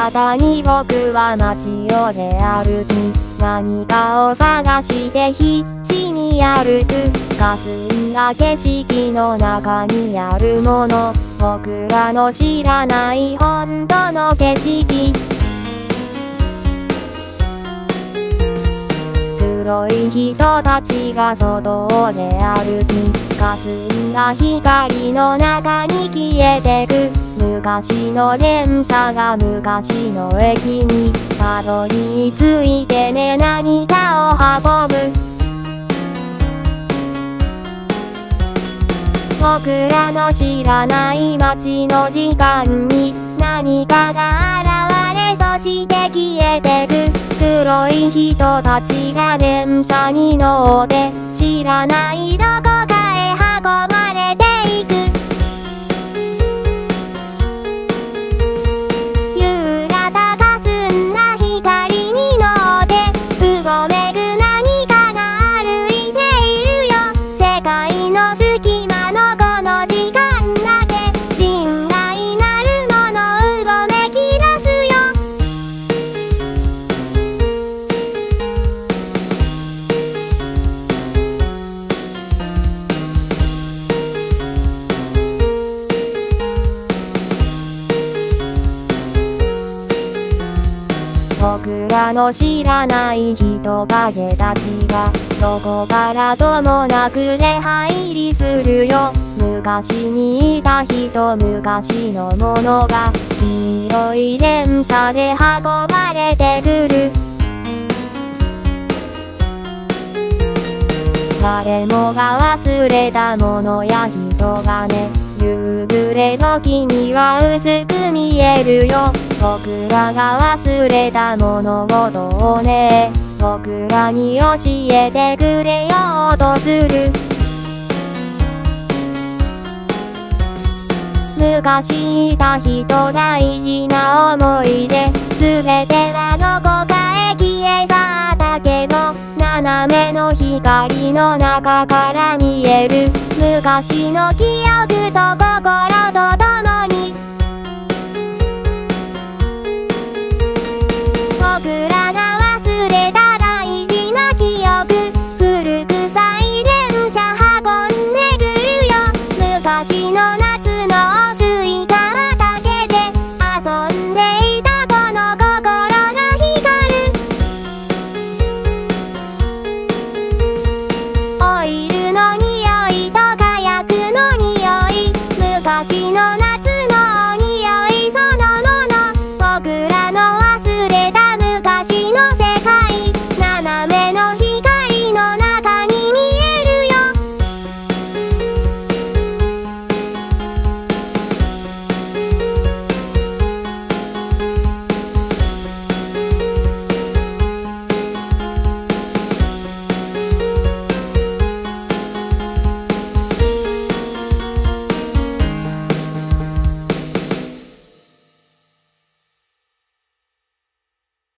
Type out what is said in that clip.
方に僕は街を出歩き、何かを探して必死に歩く。霞んだ景色の中にあるもの、僕らの知らない本当の景色。黒い人たちが外で歩き、霞んだ光の中に消えてく。昔の電車が昔の駅にたどり着いてね、何かを運ぶ。僕らの知らない街の時間に何かが現れ、そして消えてく。黒い人たちが電車に乗って知らないどこかへ運ばれていく。夕方かすんだ光に乗ってうごめく何かが歩いているよ。世界の隙間のこの時間だけ人外なるものうごめき出すよ。僕らの知らない人影たちがどこからともなく出入りするよ。昔にいた人、昔のものが黄色い電車で運ばれてくる。誰もが忘れたものや人がね、夕暮れ時には薄く見えるよ。僕らが忘れた物事をね、僕らに教えてくれようとする。昔いた人、大事な思い出、すべてはどこかへ消え去ったけど、斜めの光の中から見える昔の記憶と心とともに